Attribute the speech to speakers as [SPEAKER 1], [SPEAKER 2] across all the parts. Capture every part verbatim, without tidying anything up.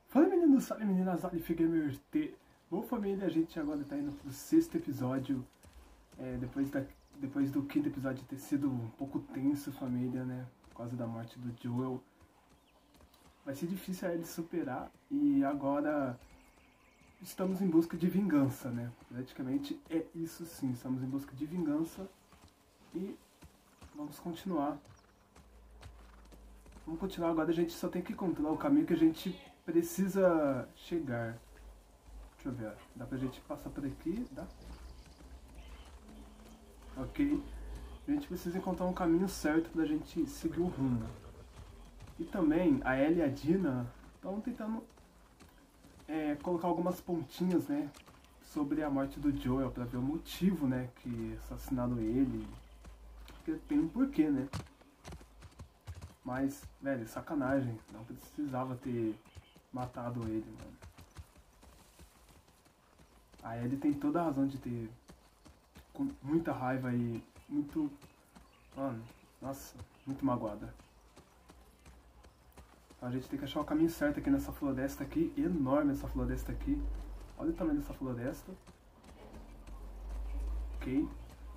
[SPEAKER 1] Fala meninos, fala meninas, olha Figueiredo. Bom família, a gente agora tá indo pro sexto episódio, é, depois, da, depois do quinto episódio ter sido um pouco tenso, família, né, por causa da morte do Joel. Vai ser difícil a ele superar e agora estamos em busca de vingança, né, praticamente é isso sim, estamos em busca de vingança e vamos continuar. Vamos continuar agora, a gente só tem que controlar o caminho que a gente precisa chegar. Deixa eu ver, dá pra gente passar por aqui, dá? Ok. A gente precisa encontrar um caminho certo pra gente seguir o rumo. E também, a Ellie e a Dina estão tentando é, colocar algumas pontinhas, né, sobre a morte do Joel, pra ver o motivo, né, que assassinaram ele. Porque tem um porquê, né? Mas, velho, sacanagem. Não precisava ter matado ele, mano. A Ellie tem toda a razão de ter com muita raiva e muito... Mano, nossa, muito magoada. Então a gente tem que achar o caminho certo aqui nessa floresta aqui. Enorme essa floresta aqui. Olha o tamanho dessa floresta. Ok.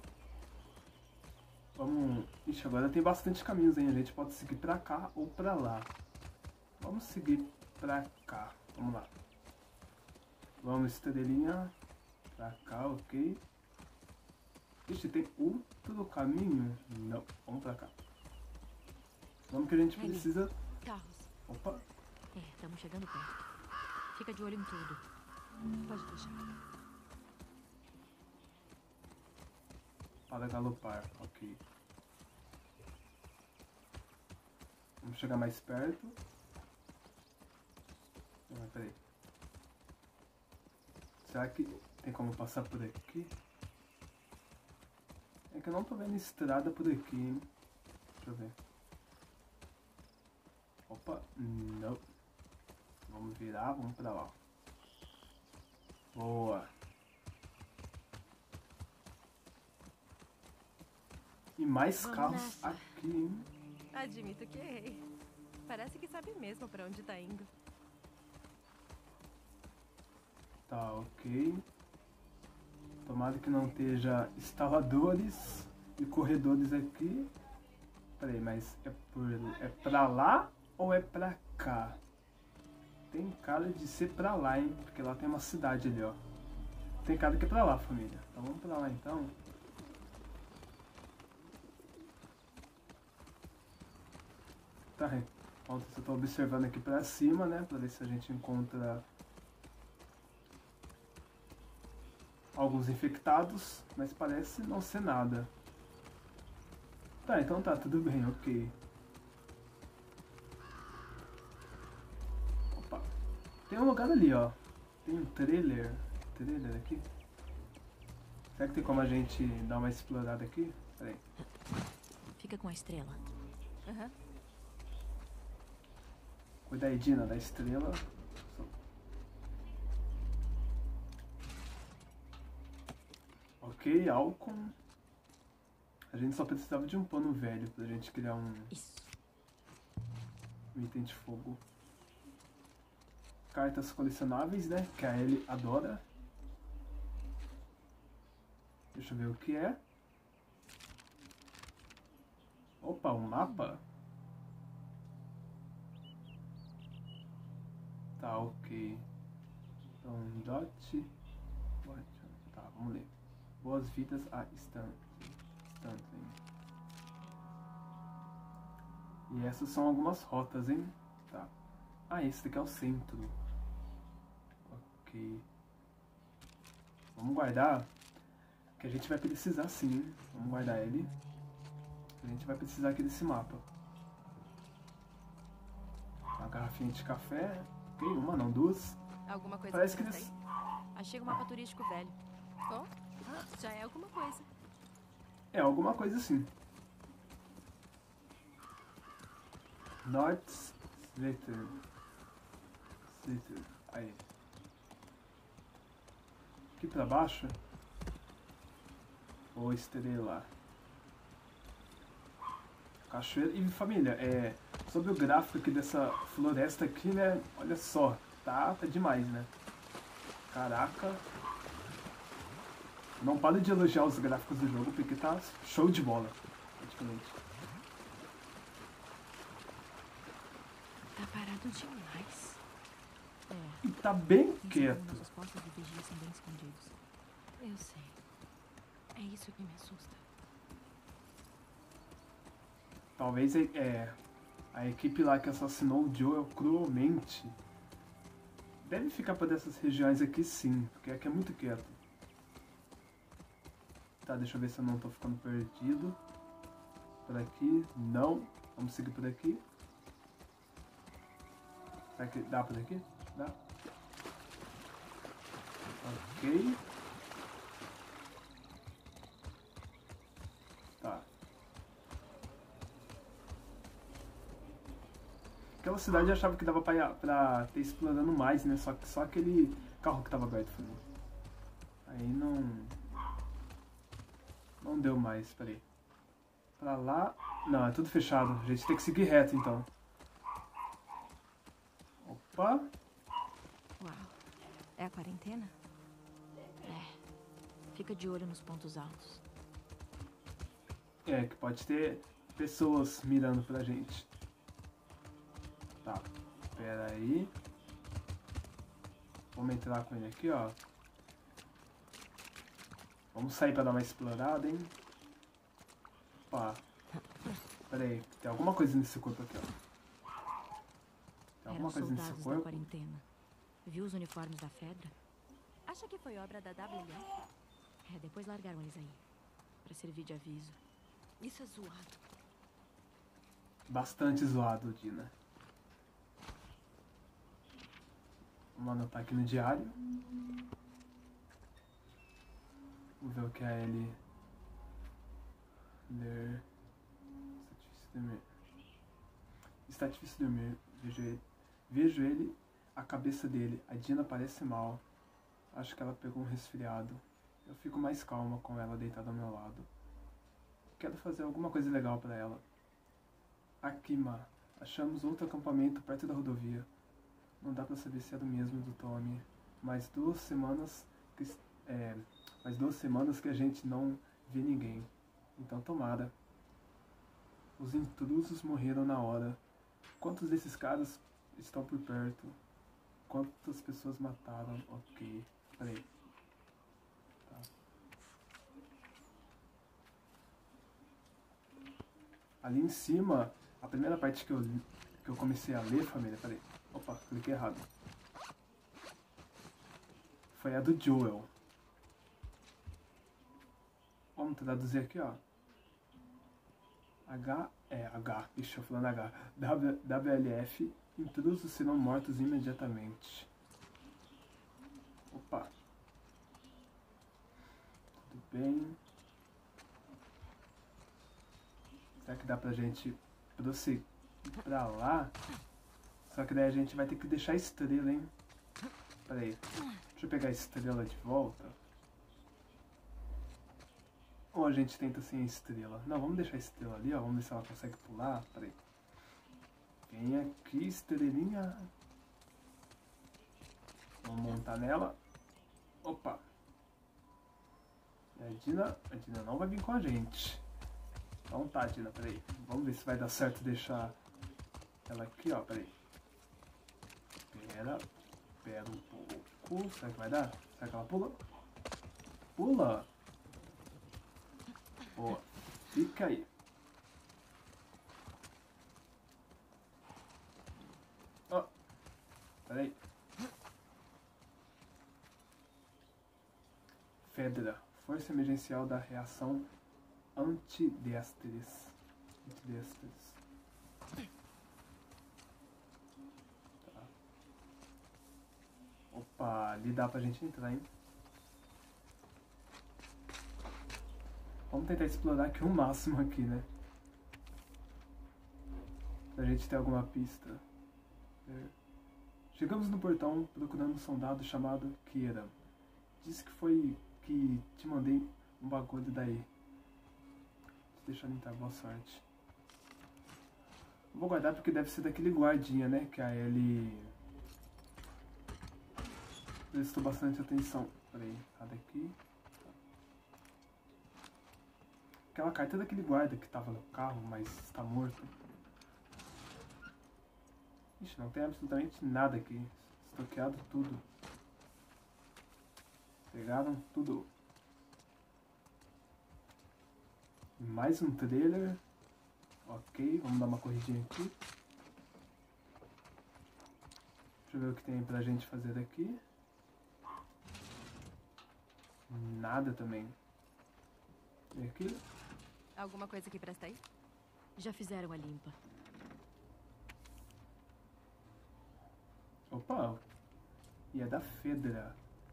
[SPEAKER 1] Vamos... Ixi, agora tem bastante caminhos, hein? A gente pode seguir pra cá ou pra lá. Vamos seguir pra cá. Vamos lá. Vamos, estrelinha. Pra cá, ok. Ixi, tem outro caminho? Não, vamos pra cá. Vamos que a gente precisa...
[SPEAKER 2] Carros.
[SPEAKER 1] Opa.
[SPEAKER 2] É, estamos chegando perto. Fica de olho em tudo. Pode deixar.
[SPEAKER 1] Para galopar, ok. Vamos chegar mais perto. Ah, peraí. Será que tem como passar por aqui? É que eu não tô vendo estrada por aqui, hein? Deixa eu ver. Opa, não. Vamos virar, vamos pra lá. Boa. E mais
[SPEAKER 2] Vamos
[SPEAKER 1] carros
[SPEAKER 2] nessa.
[SPEAKER 1] aqui, hein?
[SPEAKER 3] Admito que errei. Parece que sabe mesmo pra onde tá indo.
[SPEAKER 1] Tá, ok. Tomara que não esteja instaladores e corredores aqui. Peraí, mas é, por, é pra lá ou é pra cá? Tem cara de ser pra lá, hein? Porque lá tem uma cidade ali, ó. Tem cara que é pra lá, família. Então vamos pra lá, então. Tá, enquanto eu tô observando aqui pra cima, né? Pra ver se a gente encontra... alguns infectados, mas parece não ser nada. Tá, então tá, tudo bem, ok. Opa. Tem um lugar ali, ó. Tem um trailer. Trailer aqui. Será que tem como a gente dar uma explorada aqui? Pera aí.
[SPEAKER 2] Fica com a estrela.
[SPEAKER 3] Aham. Uhum.
[SPEAKER 1] Cuida aí, Dina, da estrela. Ok, álcool. A gente só precisava de um pano velho pra gente criar um,
[SPEAKER 2] Isso.
[SPEAKER 1] um item de fogo. Cartas colecionáveis, né? Que a Ellie adora. Deixa eu ver o que é. Opa, um mapa? Tá, ok. Então, dot... Tá, vamos ler. Boas-vindas a Stanley. Stanley. E essas são algumas rotas, hein? Tá. Ah, esse daqui é o centro. Ok. Vamos guardar. Que a gente vai precisar sim, hein? Vamos guardar ele. A gente vai precisar aqui desse mapa. Uma garrafinha de café. Ok, uma não, duas.
[SPEAKER 3] Alguma coisa
[SPEAKER 1] Parece que
[SPEAKER 3] interessante
[SPEAKER 1] eles...
[SPEAKER 3] aí?
[SPEAKER 2] Achei um mapa turístico velho.
[SPEAKER 3] Oh, ah, já é alguma coisa.
[SPEAKER 1] É, alguma coisa assim. North Slater. Slater. Aí. Aqui pra baixo. Ou estrela. Cachoeira. E família, é, sobre o gráfico aqui dessa floresta aqui, né? Olha só. tá, tá demais, né? Caraca. Não paro de elogiar os gráficos do jogo, porque tá show de bola, praticamente.
[SPEAKER 3] Tá parado demais.
[SPEAKER 2] É,
[SPEAKER 1] E tá bem
[SPEAKER 2] quem
[SPEAKER 1] quieto.
[SPEAKER 2] sabe nossos postos de vigia são bem escondidos.
[SPEAKER 3] Eu sei. É isso que me assusta.
[SPEAKER 1] Talvez é, a equipe lá que assassinou o Joel cruelmente deve ficar por essas regiões aqui sim, porque aqui é muito quieto. Tá, deixa eu ver se eu não tô ficando perdido. Por aqui, não. Vamos seguir por aqui. Será que dá por aqui? Dá. Ok. Tá. Aquela cidade eu achava que dava pra, pra ter explorando mais, né? Só que só aquele carro que tava aberto foi. Aí não... Não deu mais, peraí. Pra lá... Não, é tudo fechado. A gente tem que seguir reto, então. Opa!
[SPEAKER 3] Uau. É a quarentena?
[SPEAKER 2] É, fica de olho nos pontos altos.
[SPEAKER 1] É, que pode ter pessoas mirando pra gente. Tá, pera aí. Vamos entrar com ele aqui, ó. Vamos sair pra dar uma explorada, hein? Opa. Pera aí, tem alguma coisa nesse corpo aqui, ó. Tem alguma
[SPEAKER 2] Eram
[SPEAKER 1] coisa nesse
[SPEAKER 2] soldados da
[SPEAKER 1] corpo?
[SPEAKER 2] quarentena. Viu os uniformes da Fedra?
[SPEAKER 3] Acha que foi obra da W L F?
[SPEAKER 2] É, depois largaram eles aí. Pra servir de aviso.
[SPEAKER 3] Isso é zoado.
[SPEAKER 1] Bastante zoado, Dina. Vamos anotar aqui no diário. Vamos ver o que é ele. Ler. Está difícil dormir. Está difícil dormir. Vejo ele. Vejo ele, a cabeça dele. A Dina parece mal. Acho que ela pegou um resfriado. Eu fico mais calma com ela deitada ao meu lado. Quero fazer alguma coisa legal pra ela. Aqui, Ma. Achamos outro acampamento perto da rodovia. Não dá pra saber se é do mesmo do Tommy. Mais duas semanas que, é, mais duas semanas que a gente não vê ninguém. Então tomara. Os intrusos morreram na hora. Quantos desses caras estão por perto? Quantas pessoas mataram? Ok. Peraí. Tá. Ali em cima, a primeira parte que eu, que eu comecei a ler, família, peraí. Opa, cliquei errado. Foi a do Joel. Vamos traduzir aqui, ó. H, é, H, ixi, eu falando H. W, W L F, intrusos serão mortos imediatamente. Opa. Tudo bem. Será que dá pra gente prosseguir pra lá? Só que daí a gente vai ter que deixar a estrela, hein? Pera aí. Deixa eu pegar a estrela de volta. Ou a gente tenta sem a estrela? Não, vamos deixar a estrela ali, ó. Vamos ver se ela consegue pular. Pera aí. Vem aqui, estrelinha. Vamos montar nela. Opa. E a Dina... A Dina não vai vir com a gente. Então tá, Dina, peraí. Vamos ver se vai dar certo deixar ela aqui, ó. Peraí. Pera. Pera um pouco. Será que vai dar? Será que ela pula? Pula! Boa. Fica aí. Ó. Peraí. Fedra. Força emergencial da reação antidestres. Antidestres. Tá. Opa, ali dá pra gente entrar, hein? Vamos tentar explorar aqui o máximo aqui, né? Pra gente ter alguma pista. É. Chegamos no portão procurando um soldado chamado Kieran. Disse que foi que te mandei um bagulho daí. Deixa eu entrar, boa sorte. Vou guardar porque deve ser daquele guardinha, né? Que a Ellie prestou bastante atenção. Peraí, nada aqui. Aquela carta é daquele guarda que tava no carro, mas está morto. Ixi, não tem absolutamente nada aqui. Estoqueado tudo. Pegaram tudo. Mais um trailer. Ok, vamos dar uma corridinha aqui. Deixa eu ver o que tem pra gente fazer daqui. Nada também. E aqui?
[SPEAKER 3] Alguma coisa que presta aí?
[SPEAKER 2] Já fizeram a limpa.
[SPEAKER 1] Opa! E é da Fedra.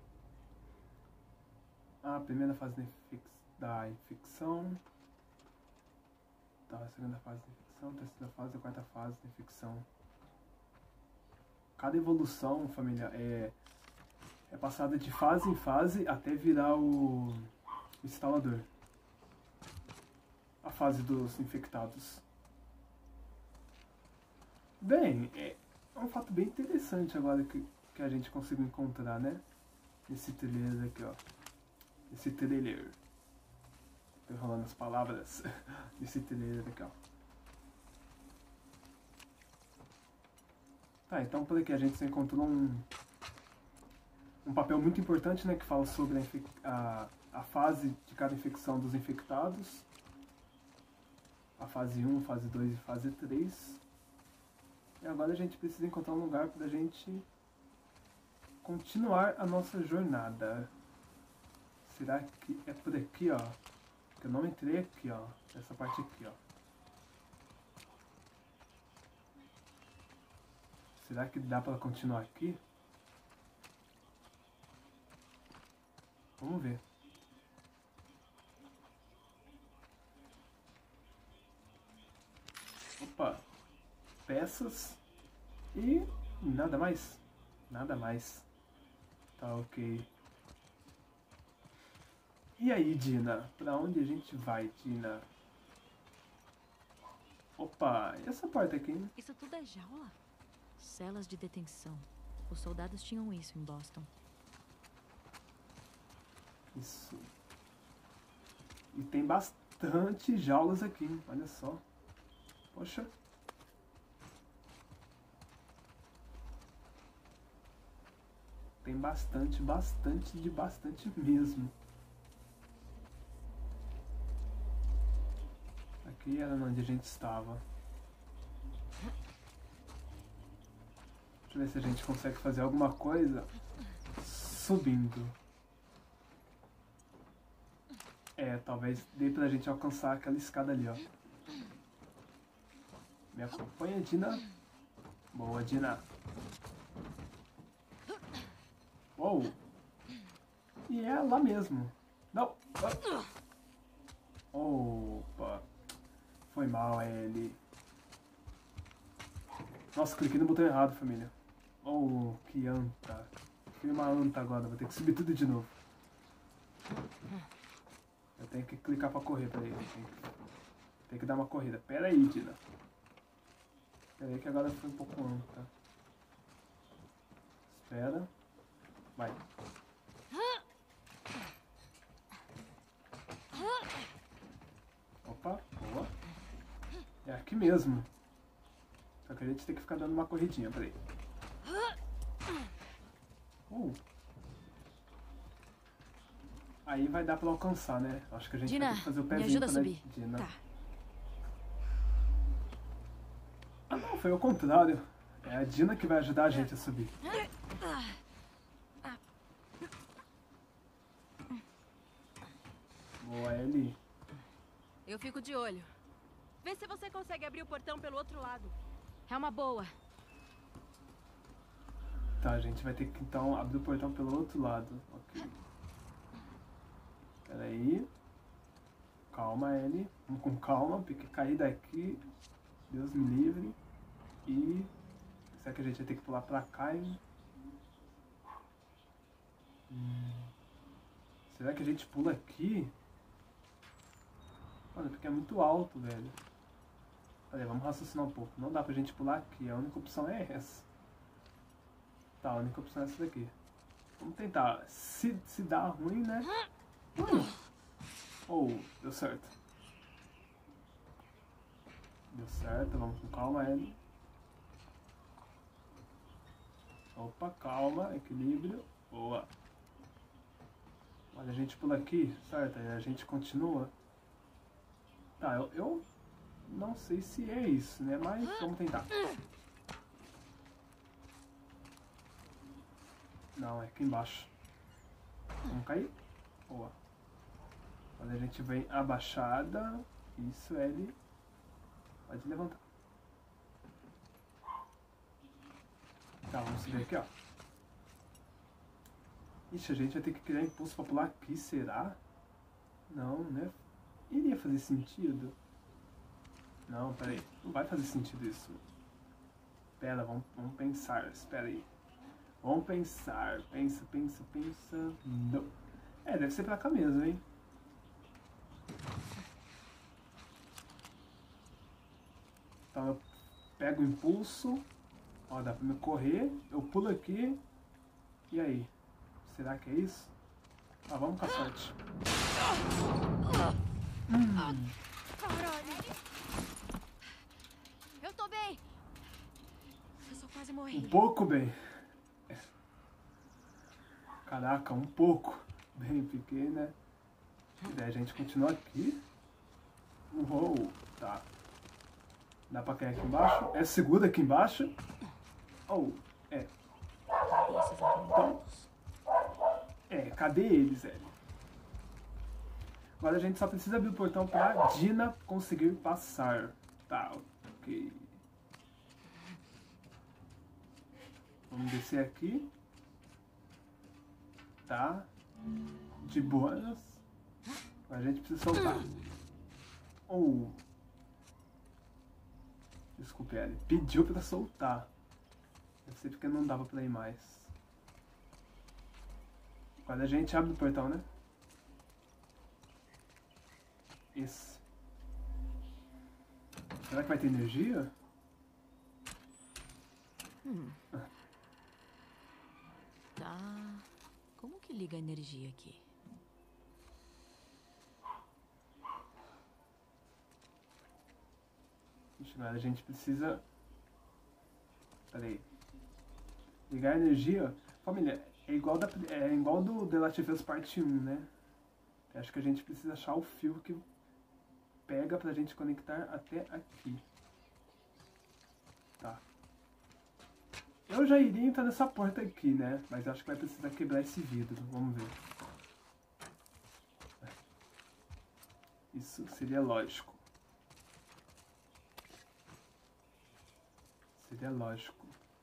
[SPEAKER 1] Ah, a primeira fase da, infec da infecção. Tá, a segunda fase da infecção, a terceira fase, a quarta fase da infecção. Cada evolução, família, é, é passada de fase em fase até virar o instalador. A fase dos infectados. Bem, é um fato bem interessante agora que, que a gente conseguiu encontrar, né? Esse trailer aqui, ó. Esse trailer. Tô enrolando as palavras. Esse trailer aqui, ó. Tá, então por aqui a gente encontrou um, um papel muito importante, né? Que fala sobre a, a, a fase de cada infecção dos infectados. A fase um, fase dois e fase três. E agora a gente precisa encontrar um lugar pra gente continuar a nossa jornada. Será que é por aqui, ó? Porque eu não entrei aqui, ó. Essa parte aqui, ó. Será que dá pra continuar aqui? Vamos ver. Opa. Peças. E nada mais. Nada mais. Tá, ok. E aí, Dina? Pra onde a gente vai, Dina? Opa, e essa porta aqui, hein?
[SPEAKER 2] Isso tudo é jaula? Celas de detenção. Os soldados tinham isso em Boston.
[SPEAKER 1] Isso. E tem bastante jaulas aqui, hein? Olha só. Poxa. Tem bastante, bastante de bastante mesmo. Aqui era onde a gente estava. Deixa eu ver se a gente consegue fazer alguma coisa subindo. É, talvez dê pra gente alcançar aquela escada ali, ó. Me acompanha, Dina. Boa, Dina. Uou. E é lá mesmo. Não. Opa. Foi mal, ele. Nossa, cliquei no botão errado, família. Oh, que anta. Fui uma anta agora, vou ter que subir tudo de novo. Eu tenho que clicar pra correr, peraí. Tem que, tem que dar uma corrida. Pera aí, Dina. Pera aí que agora foi um pouco anta. Espera. Vai. Opa, boa. É aqui mesmo. Só que a gente tem que ficar dando uma corridinha, peraí. Uh. Aí vai dar pra alcançar, né? Acho que a gente
[SPEAKER 2] Dina,
[SPEAKER 1] vai ter que fazer o
[SPEAKER 2] me
[SPEAKER 1] pezinho
[SPEAKER 2] ajuda a
[SPEAKER 1] pra
[SPEAKER 2] subir.
[SPEAKER 1] Dina.
[SPEAKER 2] Tá.
[SPEAKER 1] Ah não, foi o contrário. É a Dina que vai ajudar a gente a subir. Boa, Ellie.
[SPEAKER 3] Eu fico de olho. Vê se você consegue abrir o portão pelo outro lado.
[SPEAKER 2] É uma boa.
[SPEAKER 1] Tá, a gente vai ter que então abrir o portão pelo outro lado. Ok. Pera aí. Calma, Ellie. Vamos com calma, porque cair daqui, Deus me livre. E será que a gente vai ter que pular pra cá? Hein? Hum. Será que a gente pula aqui? Olha, porque é muito alto, velho. Peraí, vamos raciocinar um pouco. Não dá pra gente pular aqui. A única opção é essa. Tá, a única opção é essa daqui. Vamos tentar. Se, se dá ruim, né? Ui. Oh, deu certo. Deu certo, vamos com calma, Ellie. Opa, calma, equilíbrio. Boa. Olha, a gente pula aqui, certo? Aí a gente continua. Tá, eu, eu não sei se é isso, né? Mas vamos tentar. Não, é aqui embaixo. Vamos cair? Boa. Quando a gente vem abaixada, isso, ele pode levantar. Tá, vamos subir aqui, ó. Ixi, a gente vai ter que criar impulso pra pular aqui, será? Não, né? Iria fazer sentido? Não, peraí. Não vai fazer sentido isso. Pera, vamos, vamos pensar. Espera aí. Vamos pensar. Pensa, pensa, pensa. Não. É, deve ser pra cá mesmo, hein? Então eu pego o impulso. Ó, dá pra me correr. Eu pulo aqui. E aí? Será que é isso? Ah, vamos com a sorte. Hum.
[SPEAKER 3] Caralho! Eu tô bem! Eu só quase morri.
[SPEAKER 1] Um pouco bem. Caraca, um pouco bem pequena. E daí a gente continua aqui. Uou, tá. Dá pra cair aqui embaixo. É segura aqui embaixo. Oh, é. Então, é, cadê eles, Ellie? Agora a gente só precisa abrir o portão pra Dina conseguir passar. Tá, ok. Vamos descer aqui. Tá. De boas. Agora a gente precisa soltar. Oh. Desculpe, Ellie. Pediu pra soltar. Deve ser porque não dava pra ir mais. Agora a gente abre o portão, né? Isso. Será que vai ter energia?
[SPEAKER 2] Hum. Tá. Como que liga a energia aqui?
[SPEAKER 1] Ixi, agora a gente precisa... Peraí. Ligar a energia... Família, é igual, da, é igual do The Last of Us Parte um, né? Acho que a gente precisa achar o fio que pega pra gente conectar até aqui. Tá. Eu já iria entrar nessa porta aqui, né? Mas acho que vai precisar quebrar esse vidro. Vamos ver. Isso seria lógico. Seria lógico.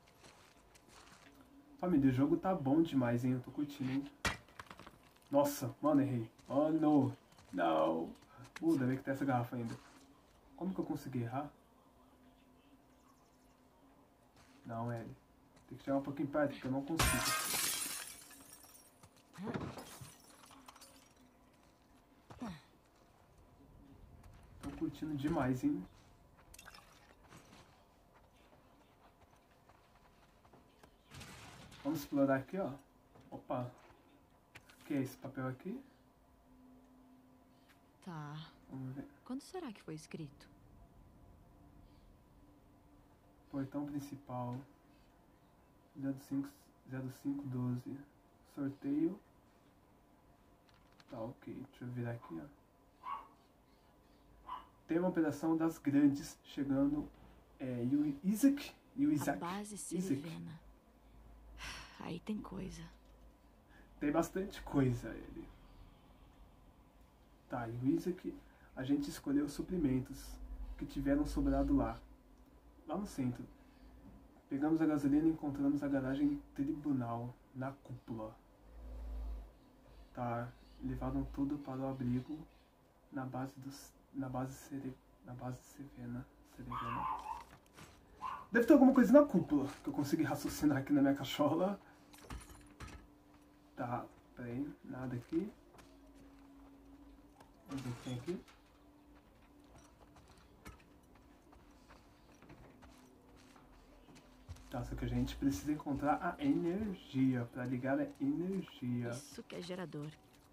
[SPEAKER 1] Família, o jogo tá bom demais, hein? Eu tô curtindo, hein? Nossa, mano, errei. Mano, não. Uh, ainda bem que tem essa garrafa ainda. Como que eu consegui errar? Não, Ellie. Tem que chegar um pouquinho perto, porque eu não consigo. Tô curtindo demais, hein? Vamos explorar aqui, ó. Opa. O que é esse papel aqui?
[SPEAKER 2] Tá.
[SPEAKER 1] Vamos ver.
[SPEAKER 2] Quando será que foi escrito?
[SPEAKER 1] Portão principal. zero cinco, zero cinco doze. Sorteio. Tá, ok. Deixa eu virar aqui, ó. Tem uma operação das grandes chegando. É, e o Isaac e o Isaac.
[SPEAKER 2] A base
[SPEAKER 1] Isaac.
[SPEAKER 2] Serivena. Aí tem coisa.
[SPEAKER 1] Tem bastante coisa, ele. Tá, e o Isaac, a gente escolheu os suprimentos que tiveram sobrado lá. Lá no centro. Pegamos a gasolina e encontramos a garagem tribunal na cúpula. Tá, levaram tudo para o abrigo na base dos. na base Cere, na base Serivena. Serivena. Deve ter alguma coisa na cúpula que eu consegui raciocinar aqui na minha cachola. Tá, peraí, nada aqui. Vamos ver o que tem aqui. Tá, só que a gente precisa encontrar a energia pra ligar a energia.
[SPEAKER 2] Isso que é gerador.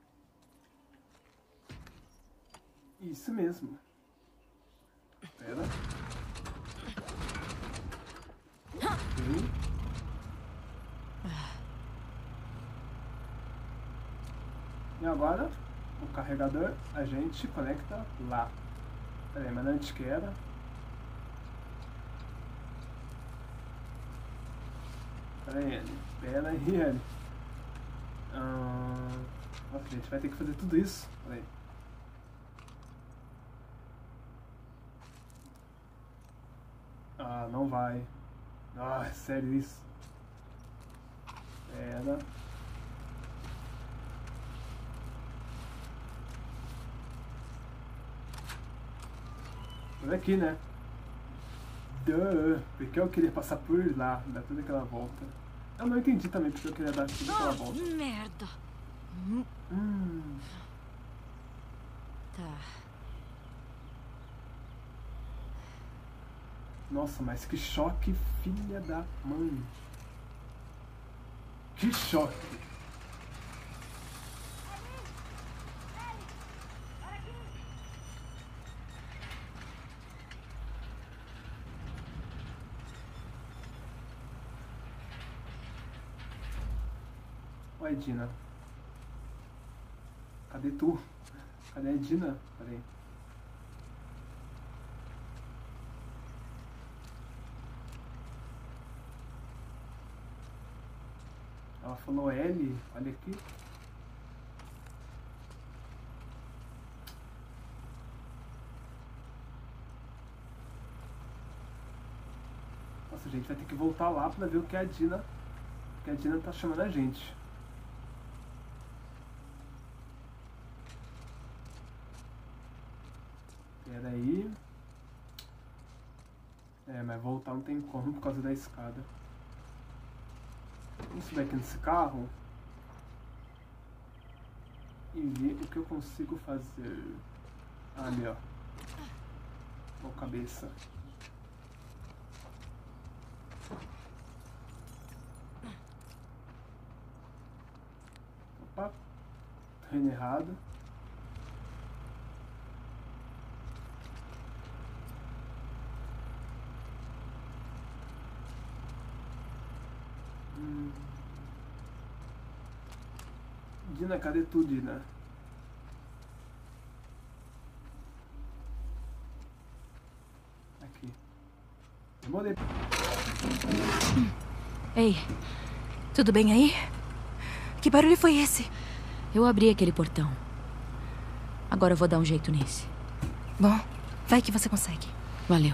[SPEAKER 1] Isso mesmo. Pera. Ok. E agora, o carregador a gente conecta lá. Pera aí, mas antes que era. Pera aí, Ellie. Pera aí, Ellie. Ah, nossa, a gente vai ter que fazer tudo isso. Pera aí. Ah, não vai. Ah, é sério isso. Pera. Por aqui, né? Duh, porque eu queria passar por lá, dar toda aquela volta. Eu não entendi também porque eu queria dar toda aquela volta.
[SPEAKER 2] Oh, merda.
[SPEAKER 1] Hum.
[SPEAKER 2] Tá.
[SPEAKER 1] Nossa, mas que choque, filha da mãe. Que choque. Oi, Dina. Cadê tu? Cadê a Dina? Peraí. Ela falou L, olha aqui. Nossa, a gente vai ter que voltar lá pra ver o que a Dina. O que a Dina tá chamando a gente. Pera aí. É, mas voltar não tem como por causa da escada. Vamos subir aqui nesse carro e ver o que eu consigo fazer. Ali, ó. Ó, cabeça. Opa. Tô indo errado. Hum. Dina, cadê tu, Dina? Aqui. Demorei.
[SPEAKER 2] Ei, tudo bem aí? Que barulho foi esse? Eu abri aquele portão. Agora eu vou dar um jeito nesse.
[SPEAKER 3] Bom, vai que você consegue.
[SPEAKER 2] Valeu.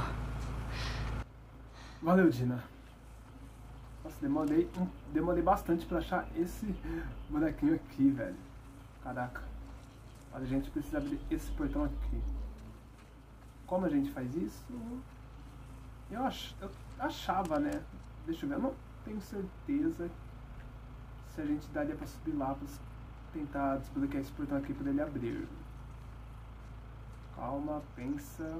[SPEAKER 1] Valeu, Dina. Nossa, demorei, um, demorei bastante pra achar esse bonequinho aqui, velho. Caraca. Olha, a gente precisa abrir esse portão aqui. Como a gente faz isso? Eu, ach, eu achava, né? Deixa eu ver, eu não tenho certeza se a gente daria pra subir lá pra tentar desbloquear esse portão aqui pra ele abrir. Calma, pensa.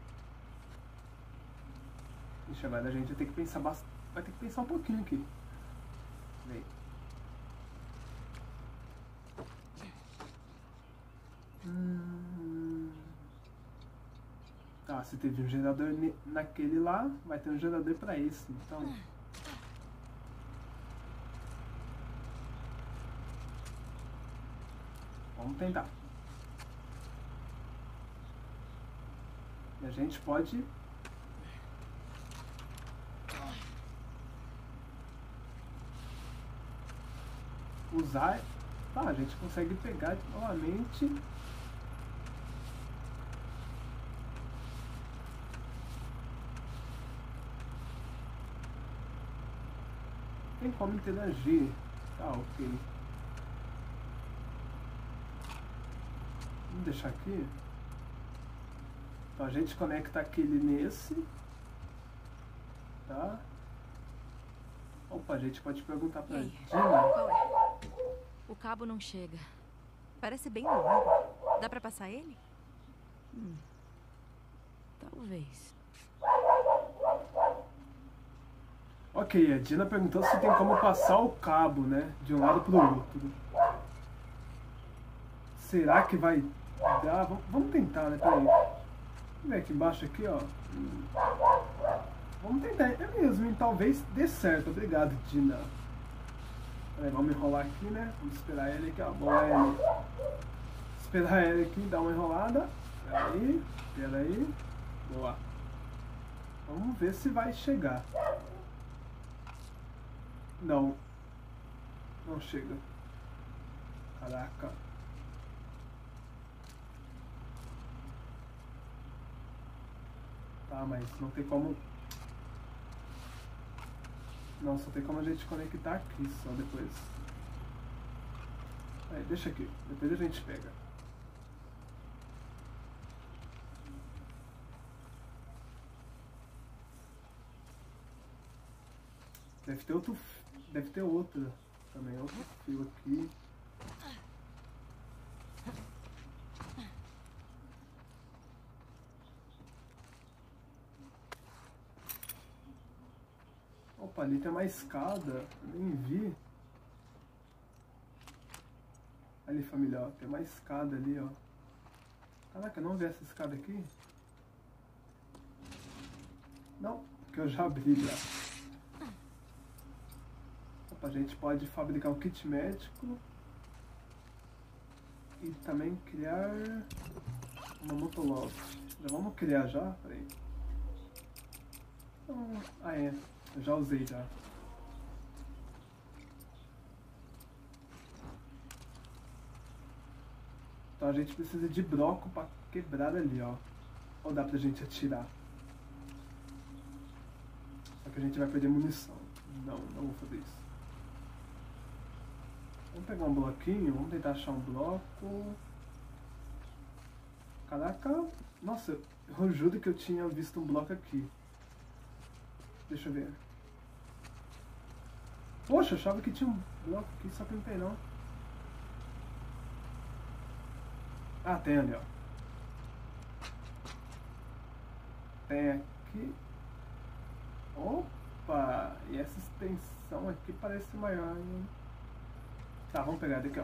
[SPEAKER 1] Ixi, agora a gente vai ter que pensar bastante. Vai ter que pensar um pouquinho aqui. Vem. Hum... Tá, se teve um gerador naquele lá, vai ter um gerador pra esse, então. Vamos tentar. E a gente pode usar. Tá, a gente consegue pegar novamente. Tem como interagir. Tá, ok. Vamos deixar aqui. Então a gente conecta aquele nesse. Tá? Opa, a gente pode perguntar pra
[SPEAKER 3] Ei,
[SPEAKER 1] Dina.
[SPEAKER 3] qual é?
[SPEAKER 2] O cabo não chega.
[SPEAKER 3] Parece bem longo. Dá pra passar ele?
[SPEAKER 2] Hum, talvez.
[SPEAKER 1] Ok, a Dina perguntou se tem como passar o cabo, né? De um lado pro outro. Será que vai dar? Vamos- Vamos tentar, né? Peraí. Vamos ver aqui embaixo, aqui, ó. Hum. Vamos tentar. É mesmo, hein? Talvez dê certo. Obrigado, Dina. Peraí, vamos enrolar aqui, né? Vamos esperar ele aqui, ó. Boa, ele. Esperar ele aqui, dar uma enrolada. Peraí, peraí. Boa. Vamos ver se vai chegar. Não. Não chega. Caraca. Tá, mas não tem como... Não, só tem como a gente conectar aqui, só depois. Aí, deixa aqui. Depois a gente pega. Deve ter outro... Deve ter outra também. Outro fio aqui. Opa, ali tem uma escada. Eu nem vi. Ali, família, ó. Tem uma escada ali, ó. Caraca, não vi essa escada aqui? Não, porque eu já abri já. Opa, a gente pode fabricar um kit médico. E também criar uma motoloft. Já vamos criar já? Peraí. Ah, é. Eu já usei já. Então a gente precisa de bloco pra quebrar ali, ó. Ou dá pra gente atirar? Só que a gente vai perder munição. Não, não vou fazer isso. Vamos pegar um bloquinho, vamos tentar achar um bloco. Caraca, nossa, eu juro que eu tinha visto um bloco aqui. Deixa eu ver. Poxa, eu achava que tinha um bloco aqui, só que não tem não. Ah, tem ali, ó. Tem aqui. Opa! E essa extensão aqui parece maior, hein? Tá, vamos pegar daqui, ó.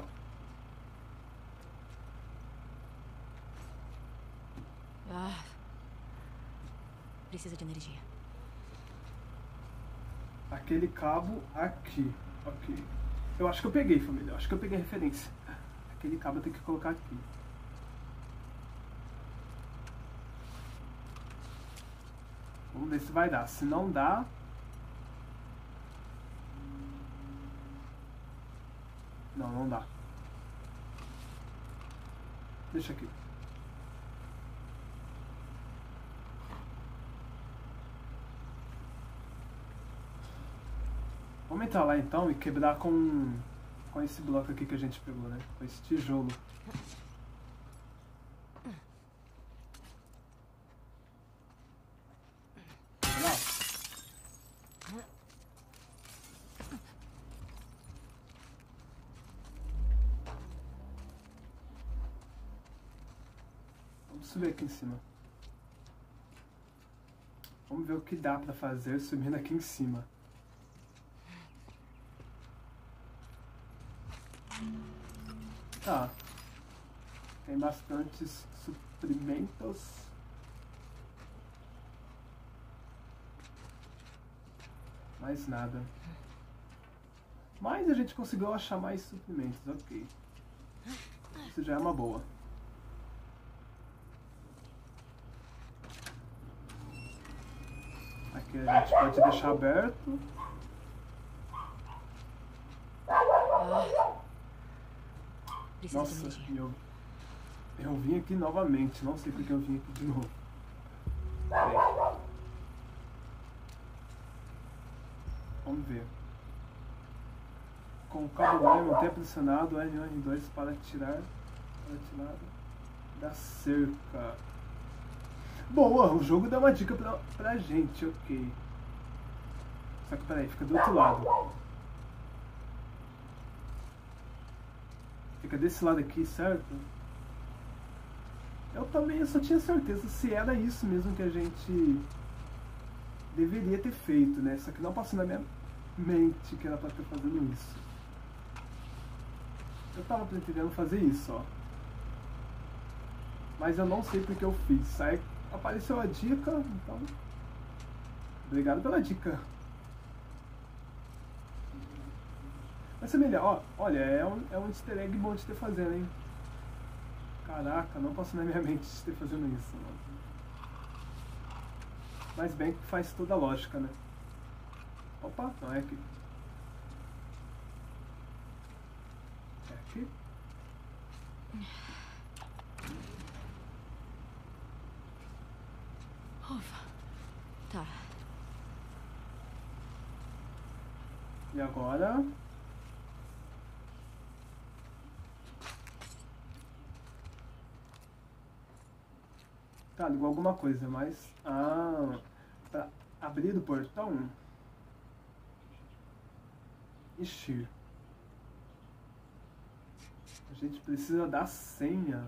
[SPEAKER 2] Ah, precisa de energia.
[SPEAKER 1] Aquele cabo aqui. Ok. Eu acho que eu peguei, família. Eu acho que eu peguei a referência. Aquele cabo eu tenho que colocar aqui. Vamos ver se vai dar. Se não dá... Não, não dá. Deixa aqui. Vamos entrar lá então e quebrar com, com esse bloco aqui que a gente pegou, né? Com esse tijolo. Lá. Vamos subir aqui em cima. Vamos ver o que dá pra fazer subindo aqui em cima. Tá. Tem bastantes suprimentos. Mais nada. Mas a gente conseguiu achar mais suprimentos, ok. Isso já é uma boa. Aqui a gente pode deixar aberto.
[SPEAKER 2] Ah. Precisa de
[SPEAKER 1] Nossa,
[SPEAKER 2] energia.
[SPEAKER 1] eu, eu vim aqui novamente. Não sei porque eu vim aqui de novo. Peraí. Vamos ver. Com o cabo L manter pressionado L um e R dois para tirar, para tirar da cerca. Boa, o jogo dá uma dica pra, pra gente, ok. Só que peraí, fica do outro lado. Fica desse lado aqui, certo? Eu também eu só tinha certeza se era isso mesmo que a gente deveria ter feito, né? Só que não passou na minha mente que era pra estar fazendo isso. Eu tava pretendendo fazer isso, ó. Mas eu não sei porque eu fiz. Aí apareceu a dica, então... Obrigado pela dica. Vai ser melhor, ó. Olha, é um, é um easter egg bom de ter fazendo, hein? Caraca, não passou na minha mente de ter fazendo isso, mano. Mas bem que faz toda a lógica, né? Opa, não é aqui. É aqui?
[SPEAKER 2] Ufa. Tá.
[SPEAKER 1] E agora? Tá, ligou alguma coisa, mas... Ah, pra abrir o portão... Ixi. A gente precisa da senha.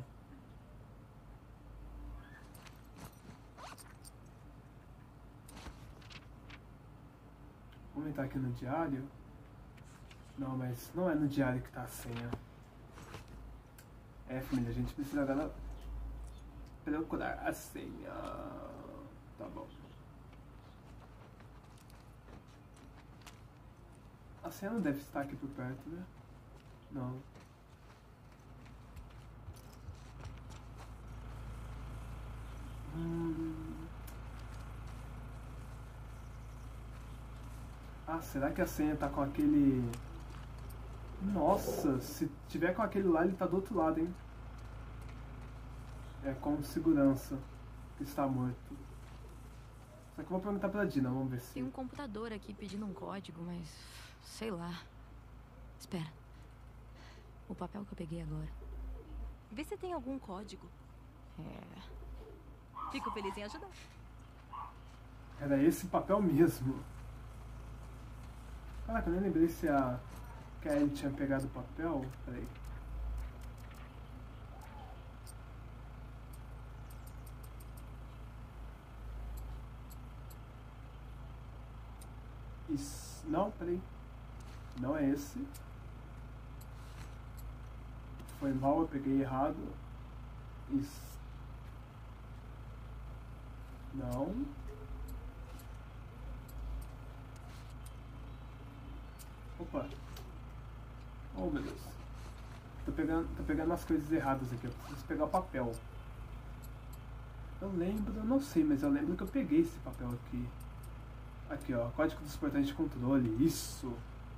[SPEAKER 1] Vamos entrar aqui no diário. Não, mas não é no diário que tá a senha. É, família, a gente precisa agora procurar a senha. Tá bom. A senha não deve estar aqui por perto, né? Não. Hum... Ah, será que a senha tá com aquele... Nossa, se tiver com aquele lá, ele tá do outro lado, hein? É com segurança que está morto. Só que eu vou perguntar pra Dina, vamos ver se...
[SPEAKER 2] Tem um computador aqui pedindo um código, mas... sei lá. Espera. O papel que eu peguei agora.
[SPEAKER 3] Vê se tem algum código.
[SPEAKER 2] É...
[SPEAKER 3] Fico feliz em ajudar.
[SPEAKER 1] Era esse papel mesmo. Caraca, eu nem lembrei se a... que a Ellie tinha pegado o papel. Peraí. Isso... Não, peraí. Não é esse. Foi mal, eu peguei errado. Isso. Não. Opa. Oh, meu Deus. Tô pegando, tô pegando as coisas erradas aqui. Eu preciso pegar o papel. Eu lembro, eu não sei, mas eu lembro que eu peguei esse papel aqui. Aqui, ó. Código dos portões de controle. Isso.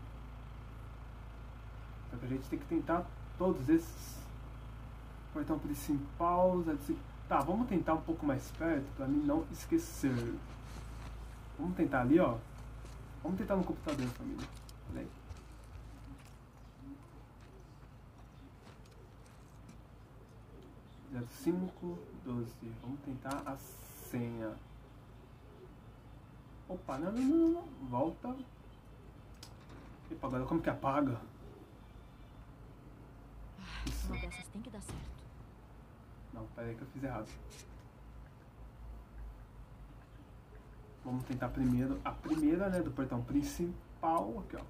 [SPEAKER 1] Então, a gente tem que tentar todos esses. Portão principal. Tá, vamos tentar um pouco mais perto pra mim não esquecer. Vamos tentar ali, ó. Vamos tentar no computador, família. Peraí. zero cinco doze. Vamos tentar a senha. Opa, não, não, não, não. Volta. Epa, agora como que apaga? Isso.
[SPEAKER 2] Uma dessas tem que dar certo.
[SPEAKER 1] Não, peraí que eu fiz errado. Vamos tentar primeiro a primeira, né, do portão principal. Aqui, ó.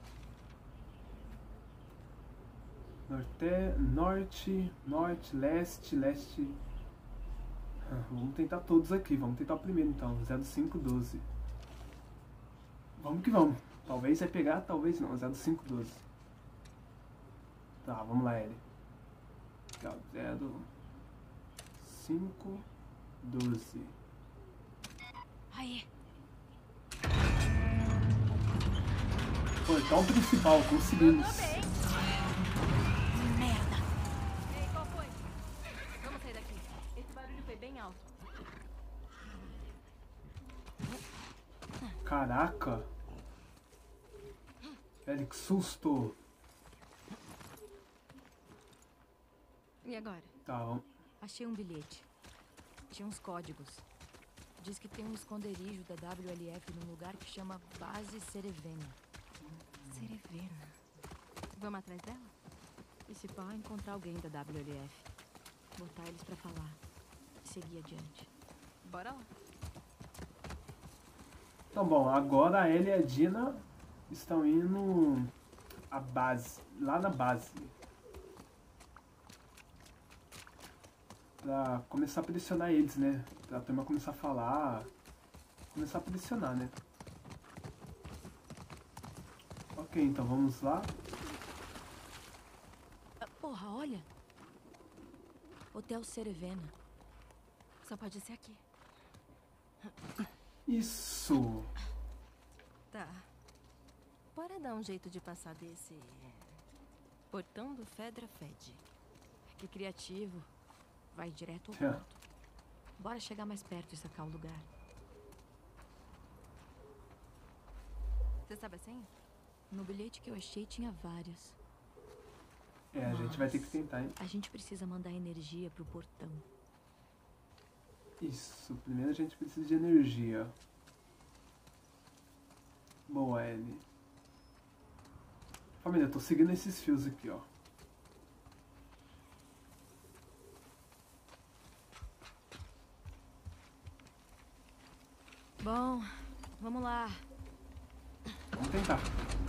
[SPEAKER 1] Norte, norte, norte, leste, leste. Ah, vamos tentar todos aqui. Vamos tentar o primeiro então. zero cinco doze. Vamos que vamos. Talvez vai pegar, talvez não. zero cinco doze. Tá, vamos lá, L. zero cinco doze.
[SPEAKER 2] Aí.
[SPEAKER 1] Portão principal, conseguimos.
[SPEAKER 2] Merda.
[SPEAKER 3] Ei, qual foi? Vamos sair daqui. Esse barulho foi bem alto.
[SPEAKER 1] Caraca. Velho, que susto.
[SPEAKER 3] E agora?
[SPEAKER 1] Tá, vamos.
[SPEAKER 2] Achei um bilhete. Tinha uns códigos. Diz que tem um esconderijo da W L F num lugar que chama Base Cerevena. Cerevena.
[SPEAKER 3] Vamos atrás dela?
[SPEAKER 2] E se pá, encontrar alguém da W L F. Botar eles pra falar. E seguir adiante.
[SPEAKER 3] Bora lá.
[SPEAKER 1] Então, bom, agora a Ellie e a Dina estão indo à base, lá na base. Pra começar a pressionar eles, né? Pra turma começar a falar, começar a pressionar, né? Ok, então vamos lá.
[SPEAKER 2] Ah, porra, olha. Hotel Cerevena.
[SPEAKER 3] Só pode ser aqui.
[SPEAKER 1] Isso!
[SPEAKER 3] Tá. Bora dar um jeito de passar desse... portão do Fedra Fed.
[SPEAKER 2] Que criativo. Vai direto ao
[SPEAKER 1] É.
[SPEAKER 2] ponto. Bora chegar mais perto e sacar o lugar.
[SPEAKER 3] Você sabe a senha?
[SPEAKER 2] No bilhete que eu achei tinha várias.
[SPEAKER 1] É, a gente vai ter que tentar, hein?
[SPEAKER 2] A gente precisa mandar energia pro portão.
[SPEAKER 1] Isso, primeiro a gente precisa de energia. Boa, Ellie. Família, eu tô seguindo esses fios aqui, ó.
[SPEAKER 2] Bom, vamos lá.
[SPEAKER 1] Vamos tentar.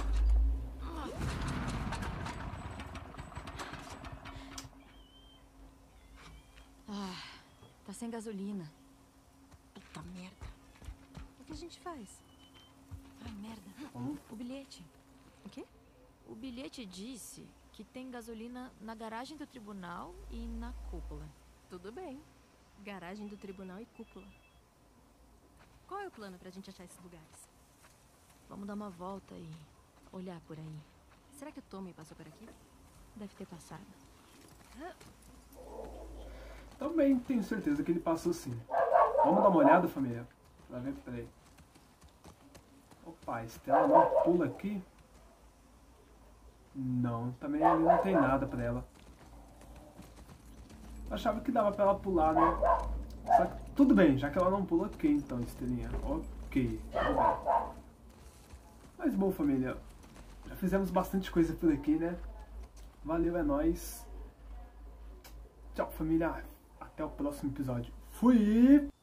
[SPEAKER 2] Ah, tá sem gasolina.
[SPEAKER 3] Puta merda. O que a gente faz?
[SPEAKER 2] Ai, merda.
[SPEAKER 1] Vamos.
[SPEAKER 2] O bilhete.
[SPEAKER 3] O quê?
[SPEAKER 2] O bilhete disse que tem gasolina na garagem do tribunal e na cúpula.
[SPEAKER 3] Tudo bem. Garagem do tribunal e cúpula. Qual é o plano pra gente achar esses lugares?
[SPEAKER 2] Vamos dar uma volta e olhar por aí.
[SPEAKER 3] Será que o Tommy passou por aqui?
[SPEAKER 2] Deve ter passado.
[SPEAKER 1] Também tenho certeza que ele passou sim. Vamos dar uma olhada, família? Pra ver, peraí. Opa, a Estela não pula aqui? Não, também ali não tem nada pra ela. Eu achava que dava pra ela pular, né? Só que tudo bem, já que ela não pula, ok então, Estelinha. Ok, tudo bem. Mas bom, família, já fizemos bastante coisa por aqui, né? Valeu, é nóis. Tchau, família. Até o próximo episódio. Fui!